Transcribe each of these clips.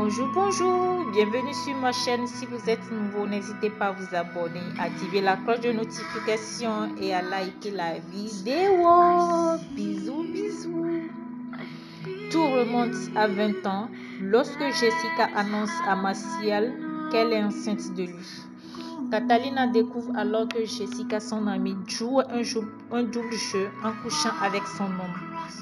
Bonjour, bienvenue sur ma chaîne. Si vous êtes nouveau, n'hésitez pas à vous abonner, activer la cloche de notification et à liker la vidéo. Bisous. Tout remonte à 20 ans lorsque Jessica annonce à Martial qu'elle est enceinte de lui. Catalina découvre alors que Jessica, son amie, joue un double jeu en couchant avec son homme.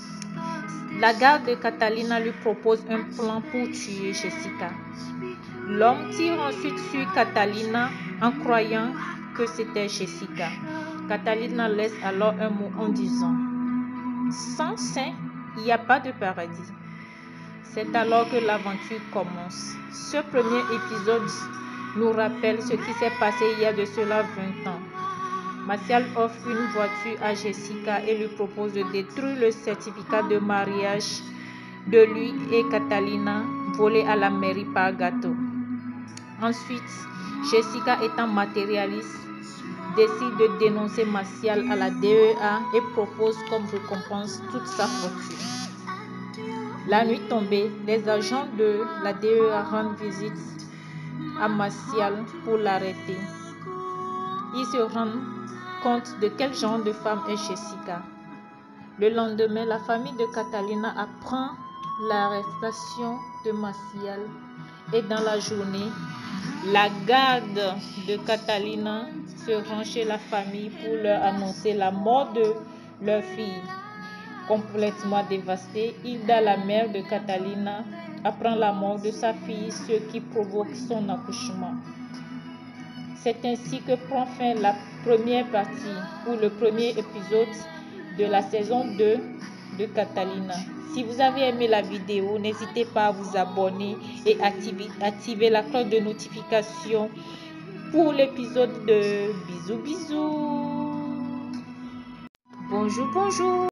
La garde de Catalina lui propose un plan pour tuer Jessica. L'homme tire ensuite sur Catalina en croyant que c'était Jessica. Catalina laisse alors un mot en disant « Sans saint, il n'y a pas de paradis ». C'est alors que l'aventure commence. Ce premier épisode nous rappelle ce qui s'est passé il y a de cela 20 ans. Martial offre une voiture à Jessica et lui propose de détruire le certificat de mariage de lui et Catalina volé à la mairie par gâteau. Ensuite, Jessica, étant matérialiste, décide de dénoncer Martial à la DEA et propose comme récompense toute sa fortune. La nuit tombée, les agents de la DEA rendent visite à Martial pour l'arrêter. Ils se rendent compte de quel genre de femme est Jessica. Le lendemain, la famille de Catalina apprend l'arrestation de Martial et dans la journée, la garde de Catalina se rend chez la famille pour leur annoncer la mort de leur fille. Complètement dévastée, Hilda, la mère de Catalina, apprend la mort de sa fille, ce qui provoque son accouchement. C'est ainsi que prend fin la première partie ou le premier épisode de la saison 2 de Catalina. Si vous avez aimé la vidéo, n'hésitez pas à vous abonner et activer la cloche de notification pour l'épisode de bisous. Bonjour.